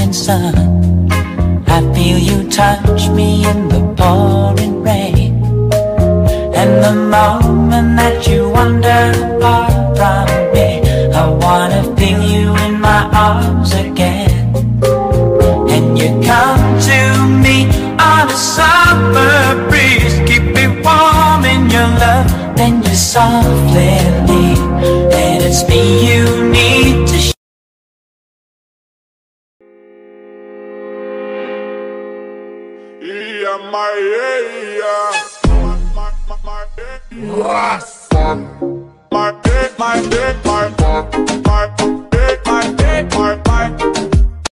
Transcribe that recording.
morning sun. I feel you touch me in the pouring rain, and the moment that you wander far from me, I wanna feel you in my arms again. And you come to me on a summer breeze, keep me warm in your love, then you softly leave, and it's me you need to my